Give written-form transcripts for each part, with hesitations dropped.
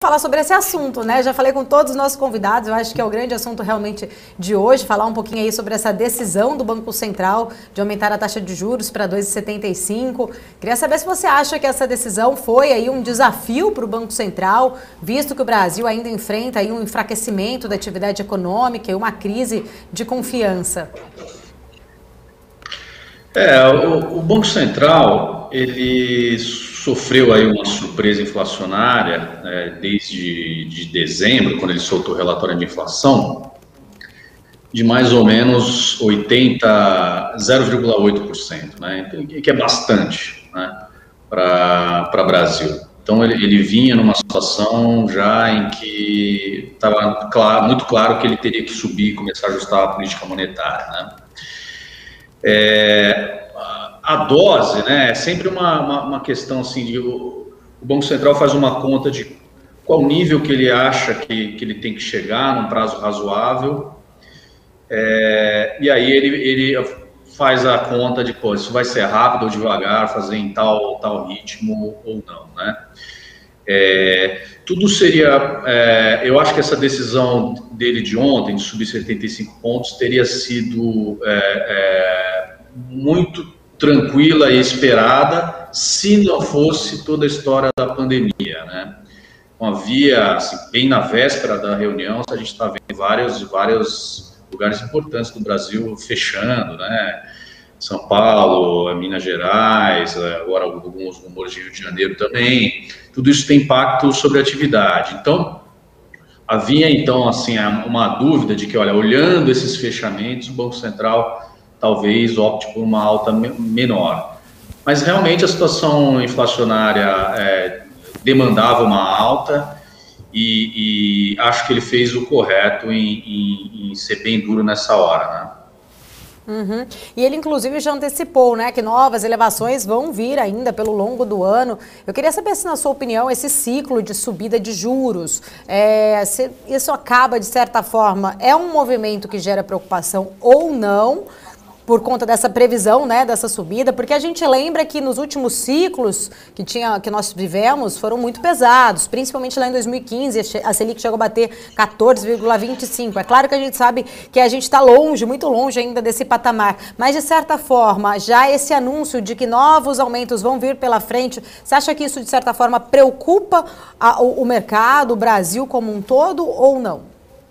Falar sobre esse assunto, né? Já falei com todos os nossos convidados, eu acho que é o grande assunto realmente de hoje, falar um pouquinho aí sobre essa decisão do Banco Central de aumentar a taxa de juros para 2,75. Queria saber se você acha que essa decisão foi aí um desafio para o Banco Central, visto que o Brasil ainda enfrenta aí um enfraquecimento da atividade econômica e uma crise de confiança. O Banco Central, ele sofreu aí uma surpresa inflacionária, desde de dezembro, quando ele soltou o relatório de inflação, de mais ou menos 0,8%, né? Que é bastante, né, para o Brasil. Então, ele vinha numa situação já em que estava muito claro que ele teria que subir e começar a ajustar a política monetária, né? A dose, né, é sempre uma questão assim de o Banco Central faz uma conta de qual nível que ele acha que ele tem que chegar num prazo razoável, e aí ele faz a conta de, pô, isso vai ser rápido ou devagar, fazer em tal ritmo ou não, né? Tudo seria, eu acho que essa decisão dele de ontem, de subir 75 pontos, teria sido muito tranquila e esperada se não fosse toda a história da pandemia, né? Então, havia, assim, bem na véspera da reunião, a gente está vendo vários lugares importantes do Brasil fechando, né? São Paulo, Minas Gerais, agora alguns rumores de Rio de Janeiro também. Tudo isso tem impacto sobre a atividade. Então, havia, então, assim, uma dúvida de que, olha, olhando esses fechamentos, o Banco Central talvez opte por uma alta menor. Mas, realmente, a situação inflacionária demandava uma alta e acho que ele fez o correto em ser bem duro nessa hora, né? Uhum. E ele, inclusive, já antecipou, né, que novas elevações vão vir ainda pelo longo do ano. Eu queria saber se, na sua opinião, esse ciclo de subida de juros, se isso acaba, de certa forma, é um movimento que gera preocupação ou não, por conta dessa previsão, né, dessa subida, porque a gente lembra que nos últimos ciclos que nós vivemos foram muito pesados, principalmente lá em 2015, a Selic chegou a bater 14,25. É claro que a gente sabe que a gente está longe, muito longe ainda desse patamar, mas de certa forma, já esse anúncio de que novos aumentos vão vir pela frente, você acha que isso de certa forma preocupa o mercado, o Brasil como um todo ou não?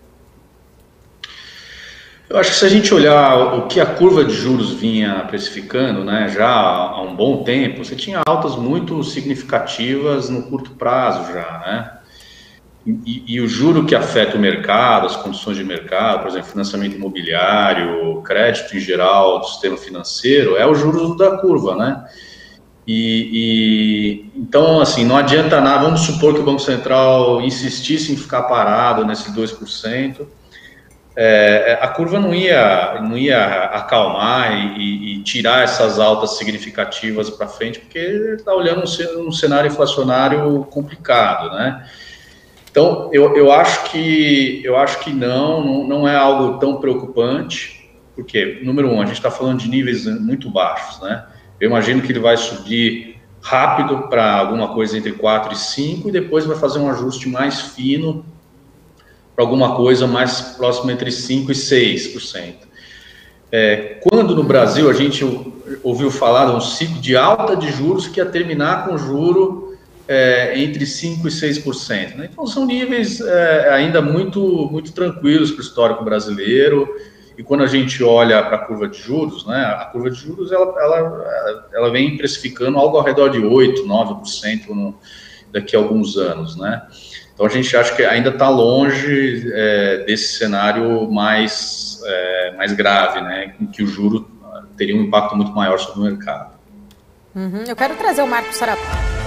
Eu acho que se a gente olhar o que a curva de juros vinha precificando, né, já há um bom tempo, você tinha altas muito significativas no curto prazo já, né? E o juro que afeta o mercado, as condições de mercado, por exemplo, financiamento imobiliário, crédito em geral do sistema financeiro, é o juros da curva, né? Então, assim, não adianta nada, vamos supor que o Banco Central insistisse em ficar parado nesse 2%, a curva não ia acalmar e tirar essas altas significativas para frente, porque está olhando um cenário inflacionário complicado, né? Então, eu acho que não é algo tão preocupante, porque, número um, a gente está falando de níveis muito baixos, né? Eu imagino que ele vai subir rápido para alguma coisa entre 4 e 5 e depois vai fazer um ajuste mais fino para alguma coisa mais próxima entre 5% e 6%. Quando no Brasil a gente ouviu falar de um ciclo de alta de juros que ia terminar com juro entre 5% e 6%. Né? Então são níveis ainda muito, muito tranquilos para o histórico brasileiro. E quando a gente olha para a curva de juros, né, a curva de juros ela vem precificando algo ao redor de 8%, 9% daqui a alguns anos, né? Então, a gente acha que ainda está longe desse cenário mais grave, né, em que o juro teria um impacto muito maior sobre o mercado. Eu quero trazer o Marcos Sarapá.